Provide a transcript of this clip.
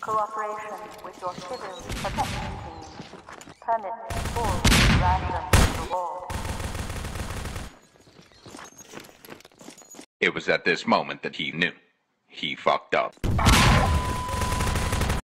Cooperation with your civil protection team permits full ration reward. It was at this moment that he knew. He fucked up.